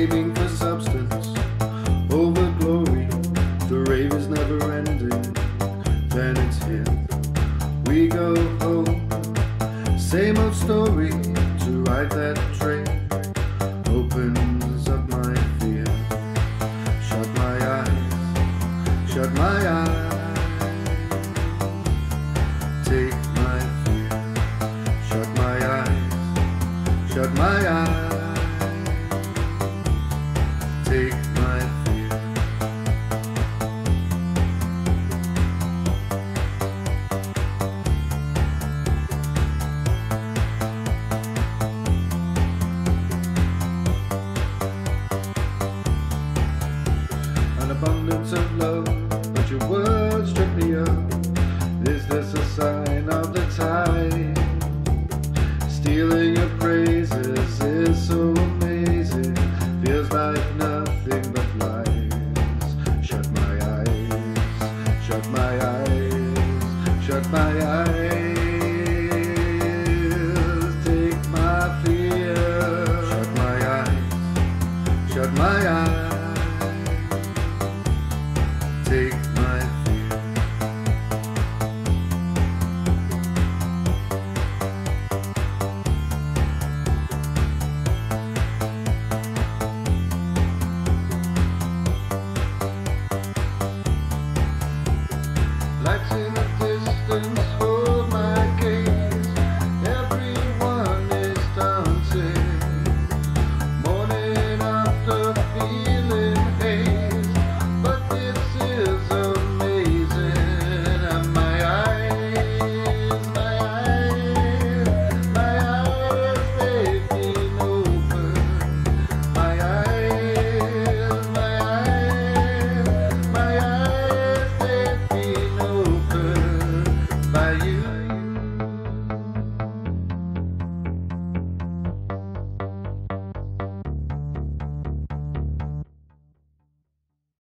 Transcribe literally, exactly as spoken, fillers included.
aiming for substance over glory. The rave is never ending, then it's here. We go home, same old story. To ride that train opens up my fear. Shut my eyes, shut my eyes. Take my fear. Shut my eyes, shut my eyes.